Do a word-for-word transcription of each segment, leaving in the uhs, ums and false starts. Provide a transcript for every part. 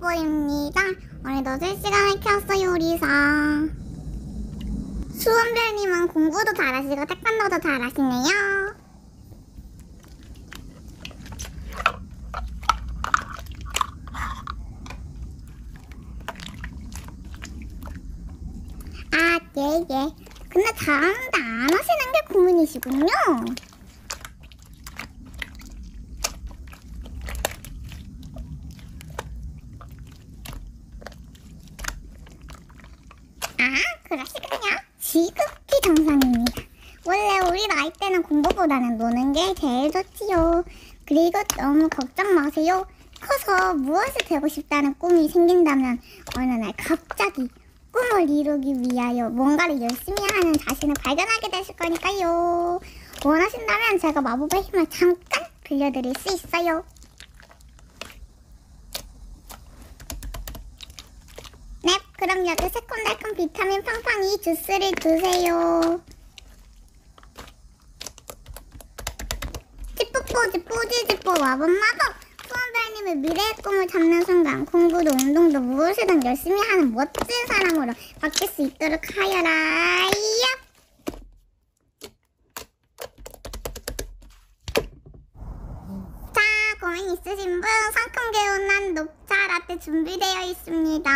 여보입니다. 오늘도 실시간을 켰어요, 요리사. 수원별님은 공부도 잘하시고 태권도도 잘하시네요. 아, 예, 예. 근데 잘하는데 안 하시는 게 고민이시군요. 아, 그러시군요. 지극히 정상입니다. 원래 우리 나이 때는 공부보다는 노는 게 제일 좋지요. 그리고 너무 걱정 마세요. 커서 무엇을 되고 싶다는 꿈이 생긴다면 어느 날 갑자기 꿈을 이루기 위하여 뭔가를 열심히 하는 자신을 발견하게 되실 거니까요. 원하신다면 제가 마법의 힘을 잠깐 빌려드릴 수 있어요. 네, 그럼 여기 새콤달콤 비타민 팡팡이 주스를 드세요. 찌뿌뽀지 뽀지지뽀 마법 마법. 수원별님의 미래의 꿈을 잡는 순간 공부도 운동도 무엇이든 열심히 하는 멋진 사람으로 바뀔 수 있도록 하여라. 얍! 자, 고민 있으신 분 상큼 개운한 녹차 라떼 준비되어 있습니다.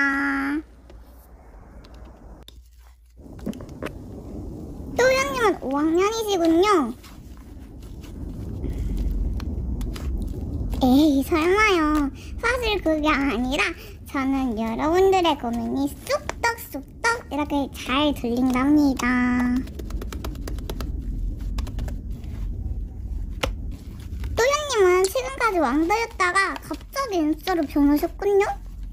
또연님은 오 학년이시군요. 에이, 설마요. 사실 그게 아니라 저는 여러분들의 고민이 쑥떡쑥떡 이렇게 잘 들린답니다. 또연님은 지금까지 왕도였다가 갑자기 인싸로 변하셨군요?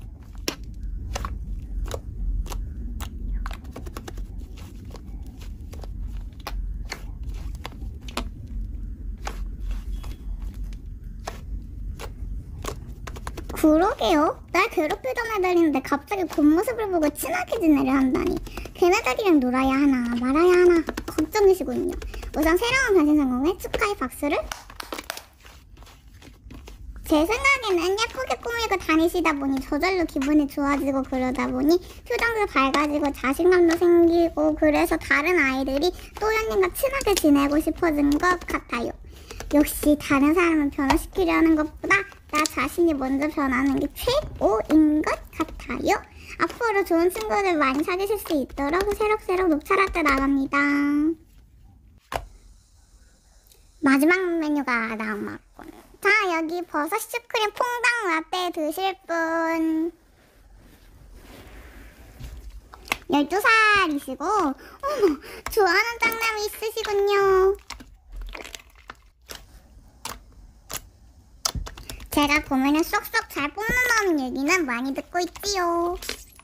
그러게요. 날 괴롭히던 애들인데 갑자기 본 모습을 보고 친하게 지내려 한다니. 걔네들이랑 놀아야 하나 말아야 하나 걱정이시군요. 우선 새로운 변신 성공에 축하의 박수를. 제 생각에는 예쁘게 꾸미고 다니시다 보니 저절로 기분이 좋아지고 그러다 보니 표정도 밝아지고 자신감도 생기고 그래서 다른 아이들이 또연님과 친하게 지내고 싶어진 것 같아요. 역시 다른 사람을 변화시키려는 것보다 나 자신이 먼저 변하는 게 최고인 것 같아요. 앞으로 좋은 친구들 많이 사귀실 수 있도록 새록새록 녹차라떼 나갑니다. 마지막 메뉴가 남았군. 자, 여기 버섯 슈크림 퐁당 라떼 드실 분. 열두 살이시고 어머, 좋아하는 짱남이 있으시군요. 제가 고민을 쏙쏙 잘 뽑는다는 얘기는 많이 듣고 있지요.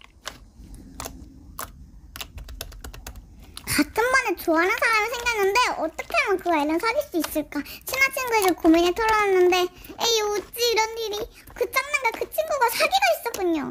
같은 반에 좋아하는 사람이 생겼는데 어떻게 하면 그 애를 사귈 수 있을까? 친한 친구에게 고민을 털어놨는데 에이 어찌 이런 일이. 그 짝남과 그 친구가 사귀가 있었군요.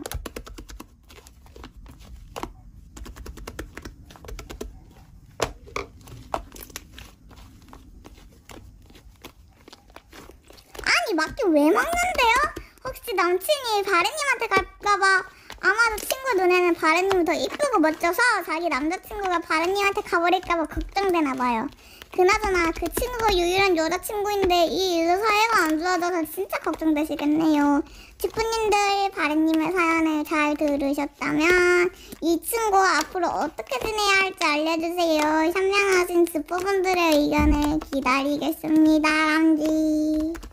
아니 맞긴 왜 막는데요? 혹시 남친이 바르님한테 갈까봐. 아마도 친구 눈에는 바르님이 더 이쁘고 멋져서 자기 남자친구가 바르님한테 가버릴까봐 걱정되나봐요. 그나저나 그 친구가 유일한 여자친구인데 이 일로 사이가 안 좋아져서 진짜 걱정되시겠네요. 지프님들 바르님의 사연을 잘 들으셨다면 이 친구와 앞으로 어떻게 지내야 할지 알려주세요. 현명하신 지프분들의 의견을 기다리겠습니다. 람쥐.